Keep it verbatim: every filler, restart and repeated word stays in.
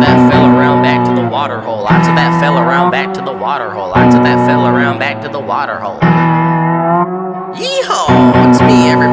that fell around back to the water hole. I took that fell around back to the water hole. I took that fell around back to the water hole. Yeehaw! It's me, everybody.